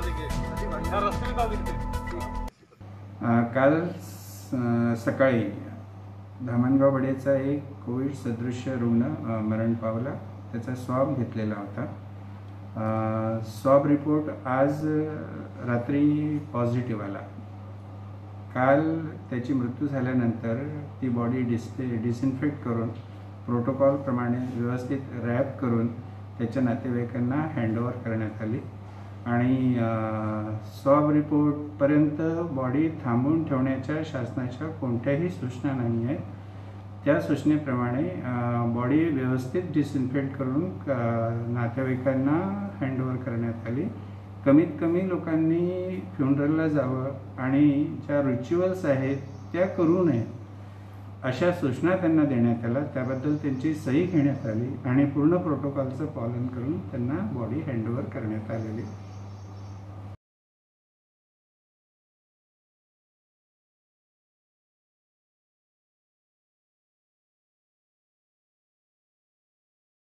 काल सकाळी धामणगाव बडेचा एक कोविड सदृश्य रुग्ण मरण पावला। त्याचा स्वाब घेतलेला होता। स्वाब रिपोर्ट आज रात्री पॉझिटिव्ह आला। काल त्याची मृत्यू झाल्यानंतर ती बॉडी डिसइन्फेक्ट करून प्रोटोकॉल प्रमाणे व्यवस्थित रॅप करून त्याच्या नातेवाईकांना हँडओव्हर करण्यात आली आणि स्वाब रिपोर्टपर्यंत बॉडी थांबवून ठेवण्याच्या शासनाच्या कोणत्याही सूचना नाही आहेत। त्या सूचनेप्रमाणे बॉडी व्यवस्थित डिसइन्फेक्ट करून नातेवाईकांना हँडओव्हर करण्यात आली। कमीत कमी लोकांनी फ्युनरलला जावं आणि ज्या रिच्युअल्स आहेत त्या करू नये अशा सूचना त्यांना देण्यात आल्या। त्याबद्दल त्यांची सही घेण्यात आली आणि पूर्ण प्रोटोकॉलचं पालन करून त्यांना बॉडी हँडओव्हर करण्यात आलेली।